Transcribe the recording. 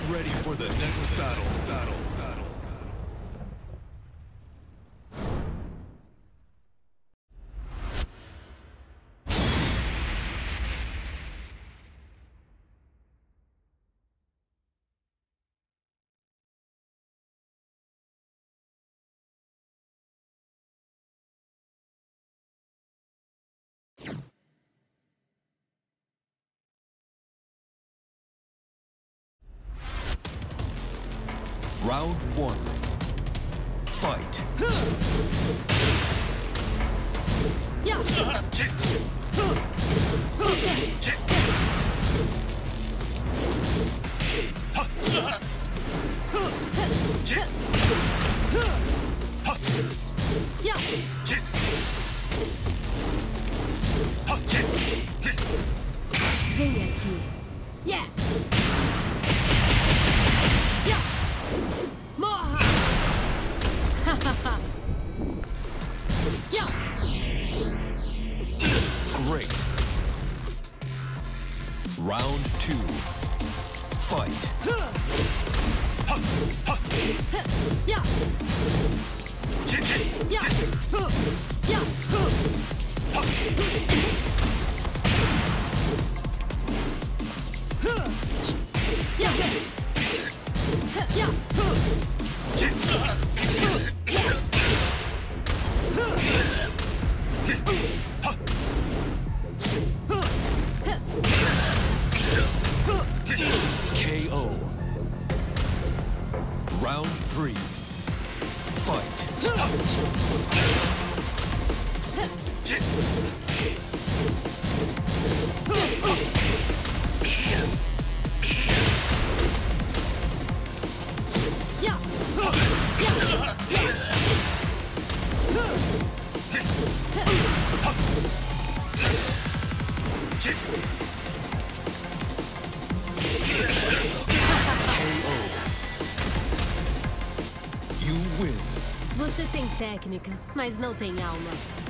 ready for the next battle. Round one. Fight. Yeah. Vem aqui. Yeah. Yeah. Morra. Yeah. Great. Round two. Fight. Yeah. Yeah. Yeah. KO. Round three. Fight. You win. Você tem técnica, mas não tem alma.